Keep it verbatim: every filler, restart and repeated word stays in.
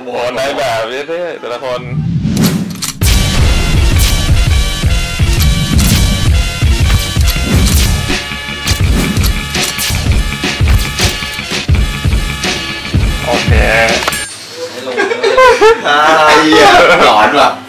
โอ้นายแบบเท่ๆแต่ละคนโอเคไอ้เหี้ยหลอนว่ะ